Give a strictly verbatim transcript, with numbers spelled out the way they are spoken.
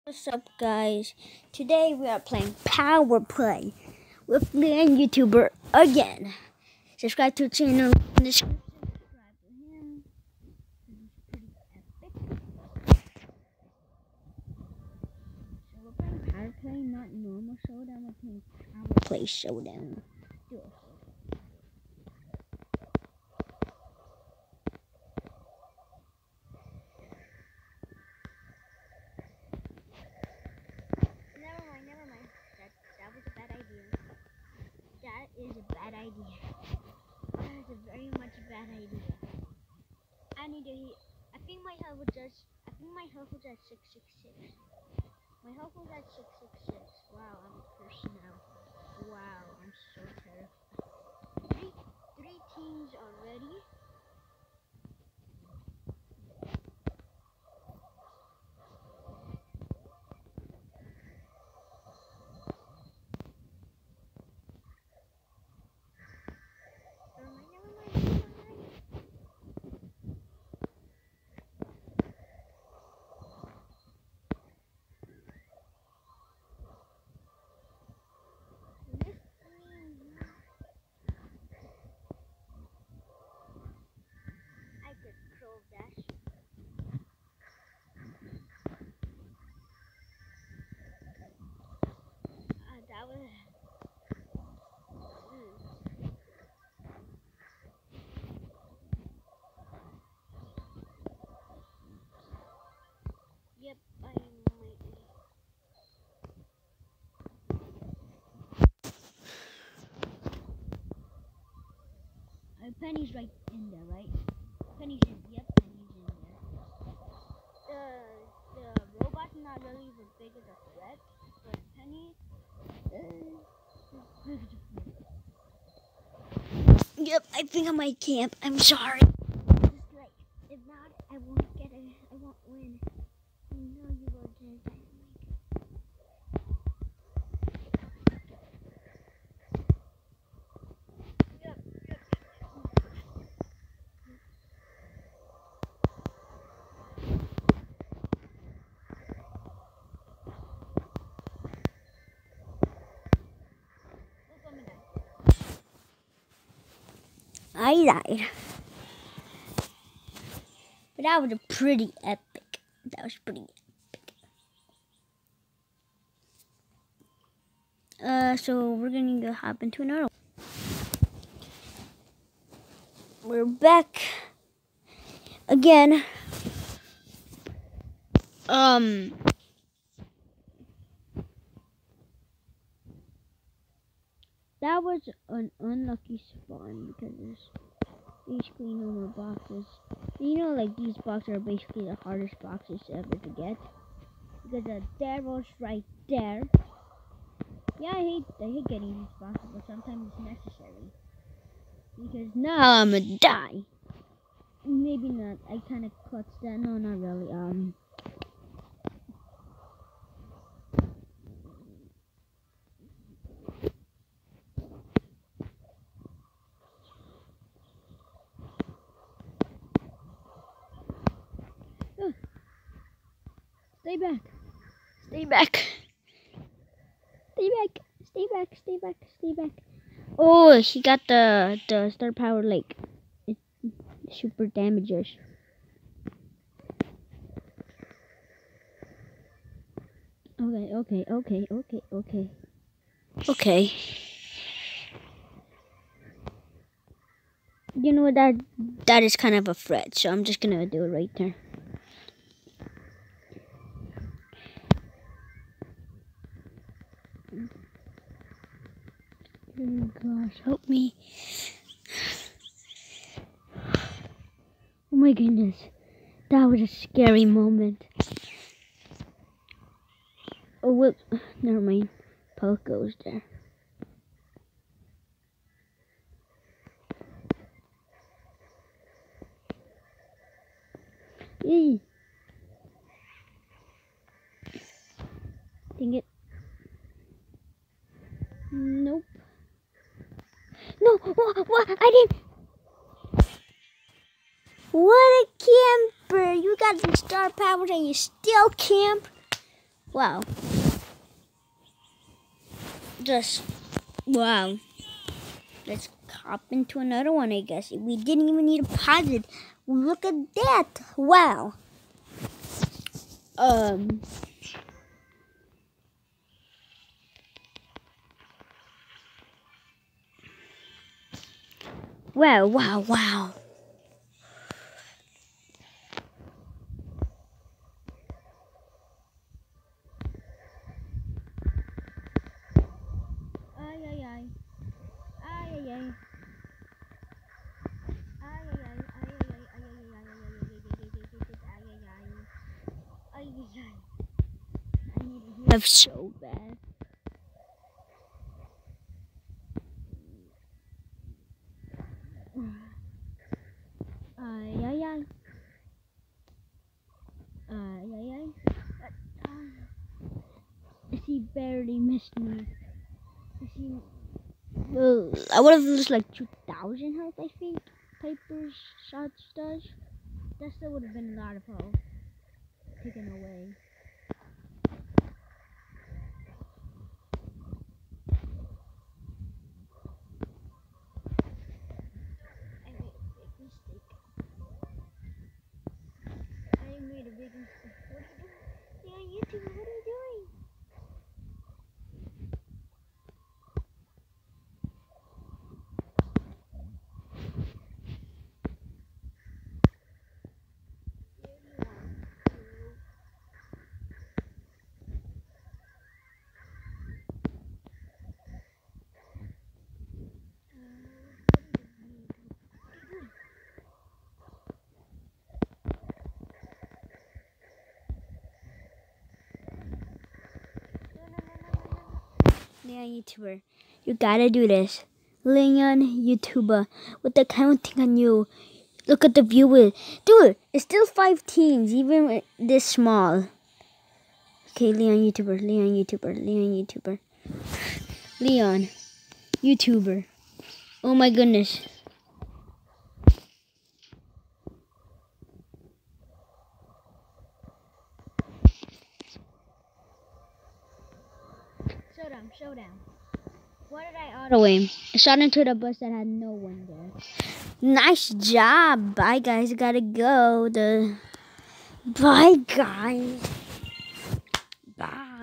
What's up, guys? Today we are playing Power Play with Lian YouTuber again. Subscribe to the channel in the description. Subscribe to him. He's pretty epic. So we're playing Power Play, not normal showdown. We're playing Power Play showdown. Do it. Never mind, never mind. That that was a bad idea. That is a bad idea. That is a very much bad idea. I need to hit. I think my health was just. I think my health was at six six six. My health was at six six six. Wow, I'm a person now. Wow, I'm so terrified. Three three teams already. Never mind, never mind, never mind. Lift me. I could crow dash. Uh, that was. Mm. Yep, I might. Uh, Penny's right in there, right? Penny's in. Yep, Penny's in there. The the robot's not really the big of a threat, but Penny is big of a threat. Yep, I think I might camp. I'm sorry. Just like, if not, I won't get it. I won't win. I know you will do that. Yep, yep. Look, let me die. I died. But that was a pretty epic. That was pretty epic. Uh, so we're gonna go hop into another one. We're back again. Um, that was an unlucky spawn because there's basically no more boxes. You know, like these boxes are basically the hardest boxes ever to get because the devil's right there. Yeah, I hate I hate getting these boxes, but sometimes it's necessary because now I'm gonna die. Maybe not. I kind of clutched that. No, not really. Um. Oh. Stay back. Stay back. Stay back. Stay back. Stay back. Stay back. Oh, he got the the star power like it, super damagers. Okay, okay, okay, okay, okay. Okay. You know that that is kind of a threat, so I'm just gonna do it right there. Oh gosh, help me. Oh my goodness. That was a scary moment. Oh, whoop. Never mind. Poco's there. Eee. Dang it. Nope. No, what, what? I didn't. What a camper! You got the star powers and you still camp? Wow. Just, wow. Let's hop into another one, I guess. We didn't even need a pilot. Look at that. Wow. Um. Wow, wow, wow. Ay, ay, ay. Ay, ay, ay. Ay, ay, ay. Ay, ay, ay. Ay, ay, ay. Ay, ay, ay. Ay, ay, ay. I need to heal up so bad. Ay, ay, ay. Ay, ay, ay. He barely missed me. He, well, I would have lost like two thousand health, I think. Piper's shots does. That still would have been a lot of health taken away. I made a big mistake. I made a big mistake. What are you doing? Yeah, YouTube, what are you doing? Leon YouTuber, you gotta do this. Leon YouTuber, with the counting on you. Look at the viewers. Dude, it's still five teams, even this small. Okay, Leon YouTuber, Leon YouTuber, Leon YouTuber. Leon YouTuber. Oh my goodness. Showdown, showdown. What did I auto aim? I shot into the bus that had no one there. Nice job. Bye guys, gotta go. The Bye guys. Bye.